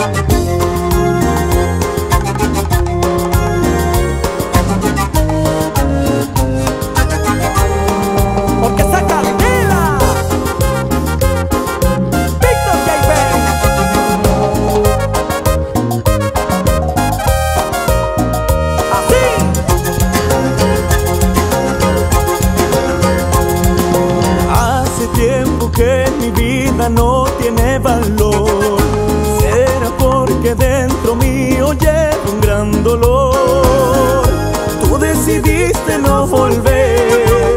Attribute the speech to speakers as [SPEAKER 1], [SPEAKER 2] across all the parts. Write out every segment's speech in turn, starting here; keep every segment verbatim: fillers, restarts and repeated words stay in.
[SPEAKER 1] Que mi vida no tiene valor, será porque dentro mío llevo un gran dolor. Tú decidiste no volver,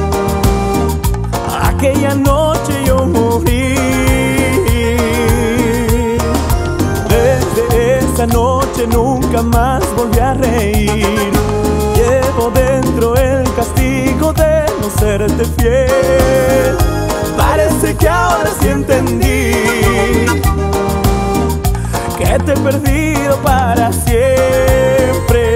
[SPEAKER 1] aquella noche yo morí. Desde esa noche nunca más volví a reír. Llevo dentro el castigo de no serte fiel. Parece que ahora sí entendí que te he perdido para siempre.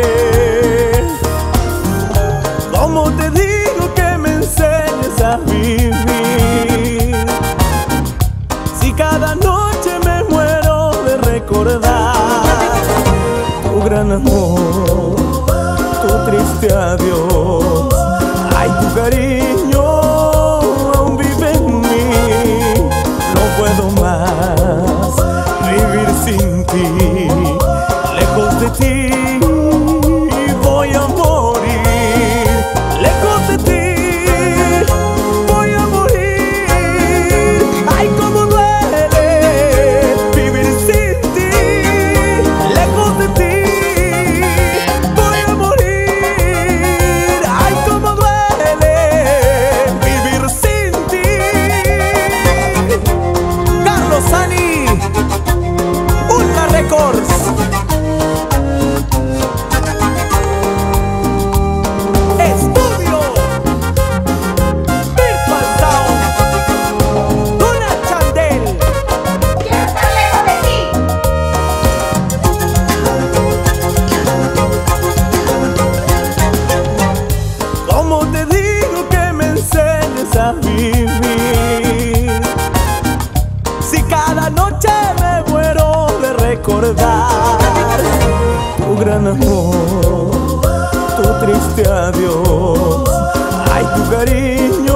[SPEAKER 1] ¿Cómo te digo que me enseñes a vivir? Si cada noche me muero de recordar tu gran amor, tu triste adiós. Ay, tu cariño sin ti, lejos de ti voy a morir, lejos de ti voy a morir. Ay, cómo duele vivir sin ti, lejos de ti voy a morir. Ay, cómo duele vivir sin ti. Carlos Sani, Ultra Records. Estudio Virtual Sound. Dona Chandel.
[SPEAKER 2] Quiero estar lejos de ti.
[SPEAKER 1] ¿Cómo te digo que me enseñes a vivir? Si cada noche me muero de recordar tu gran amor, tu triste adiós. Ay, tu cariño